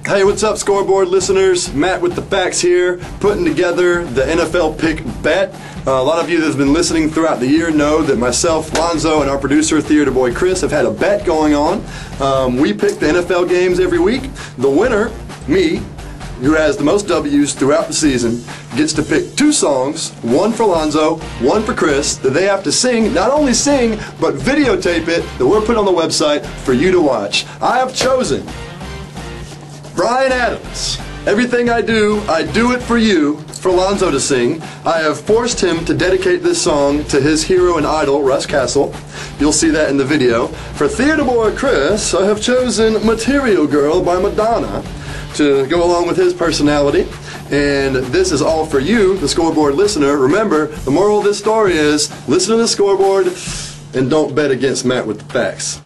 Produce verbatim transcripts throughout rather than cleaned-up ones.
Hey, what's up, Scoreboard listeners? Matt with the facts here, putting together the N F L pick bet. Uh, a lot of you that have been listening throughout the year know that myself, Lonzo, and our producer, Theater Boy Chris, have had a bet going on. Um, we pick the N F L games every week. The winner, me, who has the most W's throughout the season, gets to pick two songs, one for Lonzo, one for Chris, that they have to sing, not only sing, but videotape it, that we're putting on the website for you to watch. I have chosen Bryan Adams. Everything I do, I do it for you, for Lonzo to sing. I have forced him to dedicate this song to his hero and idol, Russ Castle. You'll see that in the video. For Theater Boy Chris, I have chosen Material Girl by Madonna to go along with his personality. And this is all for you, the Scoreboard listener. Remember, the moral of this story is, listen to the Scoreboard and don't bet against Matt with the facts.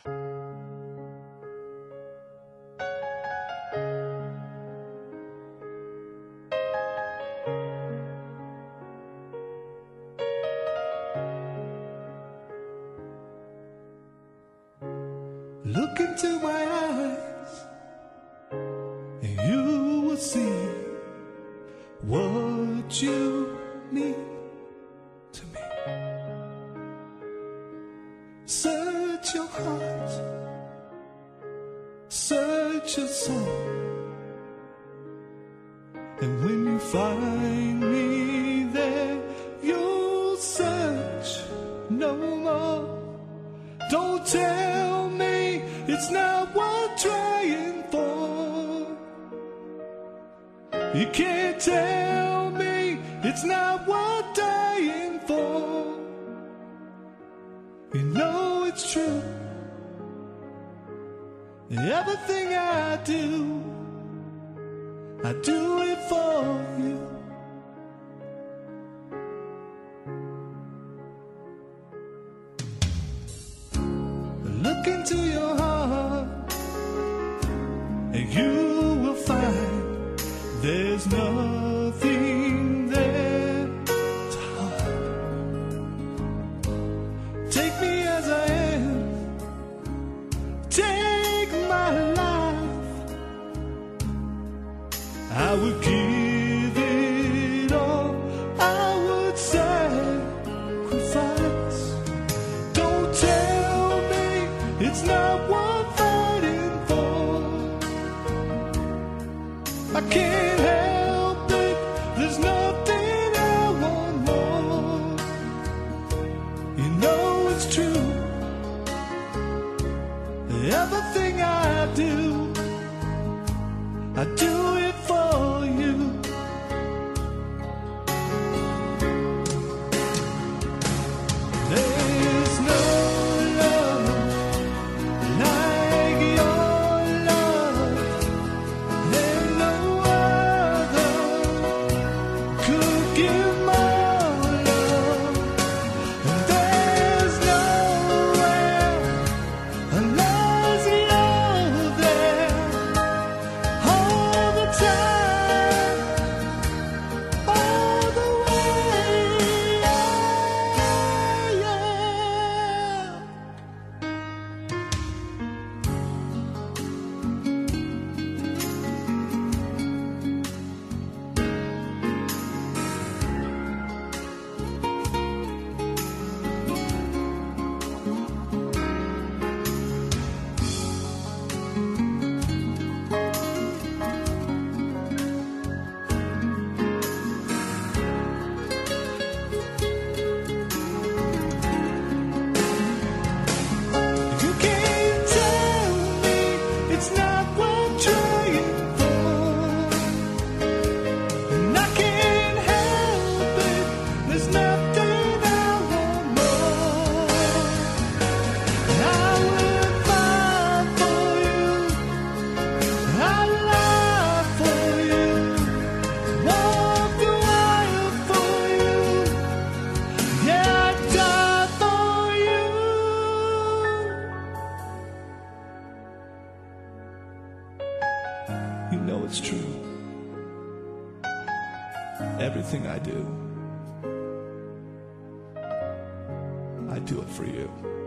Look into my eyes, and you will see what you mean to me. Search your heart, search your soul, and when you find me there, you'll search no more. Don't tell me it's not worth trying for. You can't tell me it's not worth dying for. You know it's true. Everything I do, I do it for you. Look into your heart, and you will find there's nothing there to hide. Take me as I am, take my life. I would give it all, I would sacrifice. Don't tell me it's not worth fighting for. I can't help it, there's nothing I want more. You know it's true. Everything I do, I do it for you. There's no you know it's true. Everything I do, I do it for you.